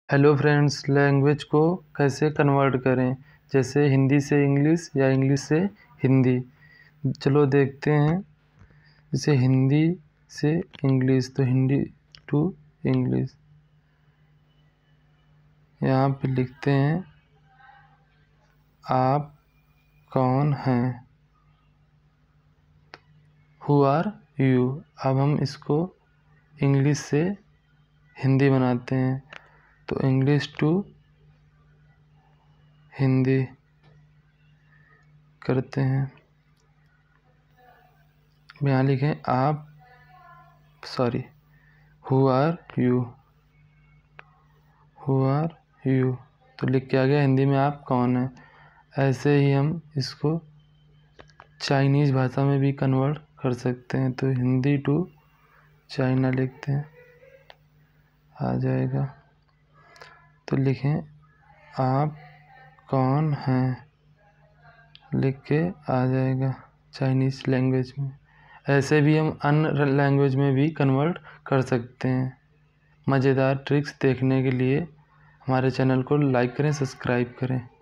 Hello friends, language को कैसे convert करें, जैसे हिंदी से इंग्लिश या इंग्लिश से हिंदी। चलो देखते हैं। जैसे हिंदी से इंग्लिश, तो हिंदी टू इंग्लिश यहाँ पे लिखते हैं आप कौन हैं, हु आर यू। अब हम इसको इंग्लिश से हिंदी बनाते हैं, तो इंग्लिश टू हिंदी करते हैं। यहाँ लिखें who are you, who are you, तो लिख के आ गया हिंदी में आप कौन हैं। ऐसे ही हम इसको चाइनीज़ भाषा में भी कन्वर्ट कर सकते हैं, तो हिंदी टू चाइना लिखते हैं, आ जाएगा। तो लिखें आप कौन हैं, लिख के आ जाएगा चाइनीज़ लैंग्वेज में। ऐसे भी हम अन्य लैंग्वेज में भी कन्वर्ट कर सकते हैं। मज़ेदार ट्रिक्स देखने के लिए हमारे चैनल को लाइक करें, सब्सक्राइब करें।